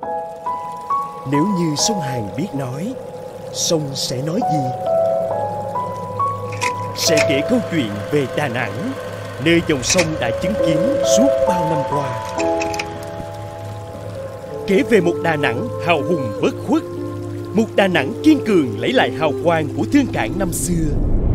Nếu như sông Hàn biết nói, sông sẽ nói gì? Sẽ kể câu chuyện về Đà Nẵng, nơi dòng sông đã chứng kiến suốt bao năm qua. Kể về một Đà Nẵng hào hùng bất khuất, một Đà Nẵng kiên cường lấy lại hào quang của thương cảng năm xưa.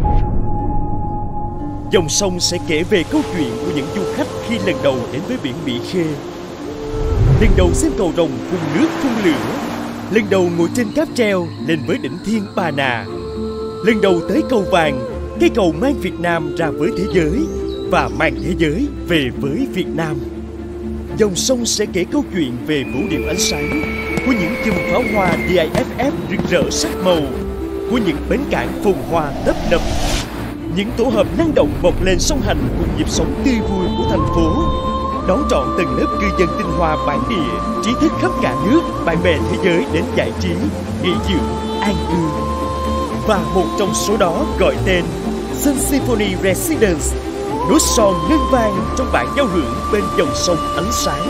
Dòng sông sẽ kể về câu chuyện của những du khách khi lần đầu đến với biển Mỹ Khê, lần đầu xem cầu rồng phun nước phun lửa, lần đầu ngồi trên cáp treo lên với đỉnh Thiên Bà Nà, lần đầu tới cầu vàng, cây cầu mang Việt Nam ra với thế giới và mang thế giới về với Việt Nam. Dòng sông sẽ kể câu chuyện về vũ điệu ánh sáng của những chùm pháo hoa DIFF rực rỡ sắc màu, của những bến cảng phồn hoa tấp nập, những tổ hợp năng động bộc lên song hành cùng nhịp sống tươi vui của thành phố, đón trọn từng lớp cư dân tinh hoa bản địa, trí thức khắp cả nước, bạn bè thế giới đến giải trí, nghỉ dưỡng, an cư. Và một trong số đó gọi tên Sun Symphony Residence, nốt son ngân vang trong bản giao hưởng bên dòng sông ánh sáng.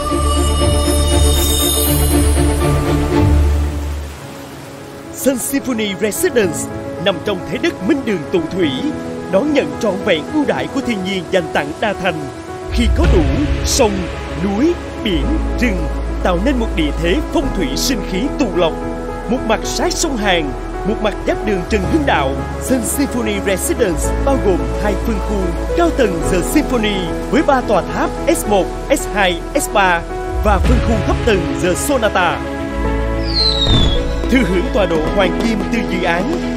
Sun Symphony Residence nằm trong thế đất minh đường tụ thủy, đón nhận trọn vẹn ưu đãi của thiên nhiên dành tặng Đà Thành khi có đủ sông, núi, biển, rừng, tạo nên một địa thế phong thủy sinh khí tụ lộc. Một mặt sát sông Hàn, một mặt giáp đường Trần Hưng Đạo. Sun Symphony Residence bao gồm 2 phân khu cao tầng The Symphony với 3 tòa tháp S1, S2, S3 và phân khu thấp tầng The Sonata. Thừa hưởng tọa độ hoàng kim từ dự án,